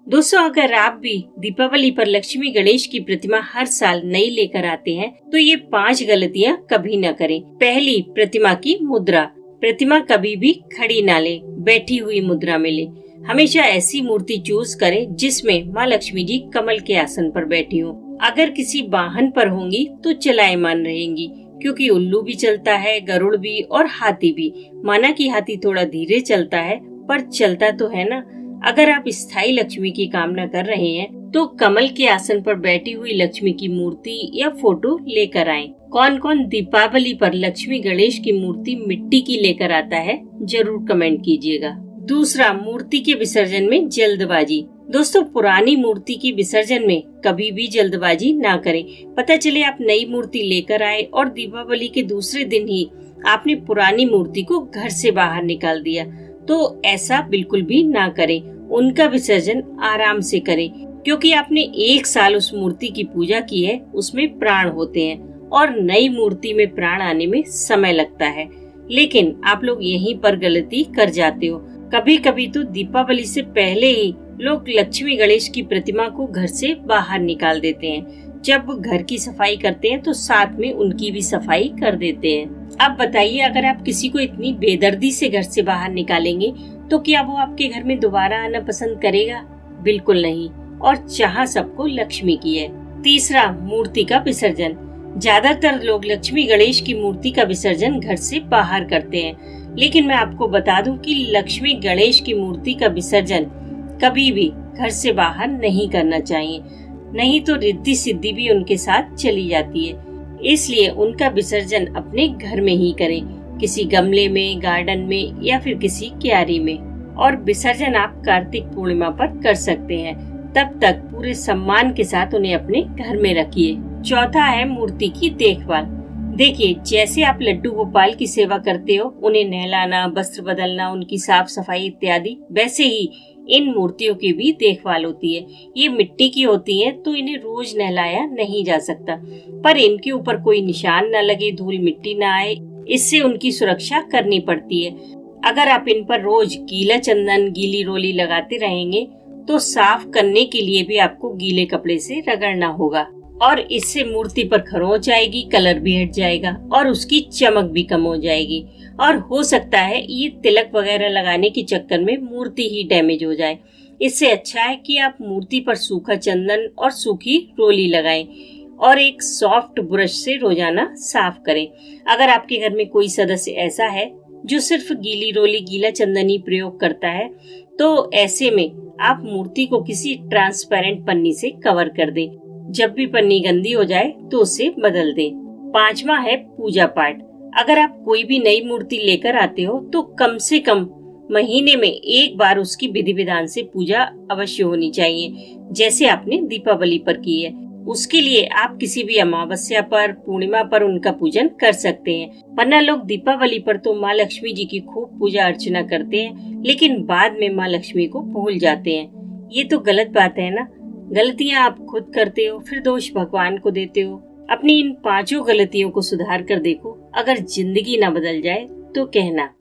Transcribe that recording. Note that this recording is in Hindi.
दोस्तों, अगर आप भी दीपावली पर लक्ष्मी गणेश की प्रतिमा हर साल नई लेकर आते हैं तो ये 5 गलतियां कभी न करें। पहली, प्रतिमा की मुद्रा। प्रतिमा कभी भी खड़ी ना ले, बैठी हुई मुद्रा में ले। हमेशा ऐसी मूर्ति चूज करें जिसमें माँ लक्ष्मी जी कमल के आसन पर बैठी हो। अगर किसी वाहन पर होंगी तो चलायमान रहेंगी, क्योंकि उल्लू भी चलता है, गरुड़ भी और हाथी भी। माना कि हाथी थोड़ा धीरे चलता है पर चलता तो है ना। अगर आप स्थायी लक्ष्मी की कामना कर रहे हैं तो कमल के आसन पर बैठी हुई लक्ष्मी की मूर्ति या फोटो लेकर आएं। कौन कौन दीपावली पर लक्ष्मी गणेश की मूर्ति मिट्टी की लेकर आता है, जरूर कमेंट कीजिएगा। दूसरा, मूर्ति के विसर्जन में जल्दबाजी। दोस्तों, पुरानी मूर्ति की विसर्जन में कभी भी जल्दबाजी ना करें। पता चले आप नई मूर्ति लेकर आए और दीपावली के दूसरे दिन ही आपने पुरानी मूर्ति को घर से बाहर निकाल दिया, तो ऐसा बिल्कुल भी ना करें। उनका विसर्जन आराम से करें, क्योंकि आपने 1 साल उस मूर्ति की पूजा की है, उसमें प्राण होते हैं और नई मूर्ति में प्राण आने में समय लगता है। लेकिन आप लोग यहीं पर गलती कर जाते हो। कभी कभी तो दीपावली से पहले ही लोग लक्ष्मी गणेश की प्रतिमा को घर से बाहर निकाल देते हैं। जब घर की सफाई करते हैं तो साथ में उनकी भी सफाई कर देते हैं। अब बताइए, अगर आप किसी को इतनी बेदर्दी से घर से बाहर निकालेंगे तो क्या वो आपके घर में दोबारा आना पसंद करेगा? बिल्कुल नहीं। और चाह सबको लक्ष्मी की है। तीसरा, मूर्ति का विसर्जन। ज्यादातर लोग लक्ष्मी गणेश की मूर्ति का विसर्जन घर से बाहर करते हैं, लेकिन मैं आपको बता दूं कि लक्ष्मी गणेश की मूर्ति का विसर्जन कभी भी घर से बाहर नहीं करना चाहिए, नहीं तो रिद्धि सिद्धि भी उनके साथ चली जाती है। इसलिए उनका विसर्जन अपने घर में ही करें, किसी गमले में, गार्डन में या फिर किसी क्यारी में। और विसर्जन आप कार्तिक पूर्णिमा पर कर सकते हैं। तब तक पूरे सम्मान के साथ उन्हें अपने घर में रखिए। चौथा है मूर्ति की देखभाल। देखिए, जैसे आप लड्डू गोपाल की सेवा करते हो, उन्हें नहलाना, वस्त्र बदलना, उनकी साफ सफाई इत्यादि, वैसे ही इन मूर्तियों की भी देखभाल होती है। ये मिट्टी की होती हैं, तो इन्हें रोज नहलाया नहीं जा सकता, पर इनके ऊपर कोई निशान न लगे, धूल मिट्टी न आए, इससे उनकी सुरक्षा करनी पड़ती है। अगर आप इन पर रोज गीला चंदन, गीली रोली लगाते रहेंगे तो साफ करने के लिए भी आपको गीले कपड़े से रगड़ना होगा, और इससे मूर्ति पर खरोंच आएगी, कलर भी हट जाएगा और उसकी चमक भी कम हो जाएगी। और हो सकता है ये तिलक वगैरह लगाने के चक्कर में मूर्ति ही डैमेज हो जाए। इससे अच्छा है कि आप मूर्ति पर सूखा चंदन और सूखी रोली लगाएं और एक सॉफ्ट ब्रश से रोजाना साफ करें। अगर आपके घर में कोई सदस्य ऐसा है जो सिर्फ गीली रोली, गीला चंदन ही प्रयोग करता है, तो ऐसे में आप मूर्ति को किसी ट्रांसपेरेंट पन्नी से कवर कर दें। जब भी पन्नी गंदी हो जाए तो उसे बदल दें। 5वां है पूजा पाठ। अगर आप कोई भी नई मूर्ति लेकर आते हो तो कम से कम महीने में 1 बार उसकी विधि विधान से पूजा अवश्य होनी चाहिए, जैसे आपने दीपावली पर की है। उसके लिए आप किसी भी अमावस्या पर, पूर्णिमा पर उनका पूजन कर सकते हैं। वरना लोग दीपावली पर तो माँ लक्ष्मी जी की खूब पूजा अर्चना करते हैं, लेकिन बाद में माँ लक्ष्मी को भूल जाते हैं। ये तो गलत बात है ना। गलतियाँ आप खुद करते हो, फिर दोष भगवान को देते हो। अपनी इन 5 गलतियों को सुधार कर देखो। अगर जिंदगी न बदल जाए तो कहना।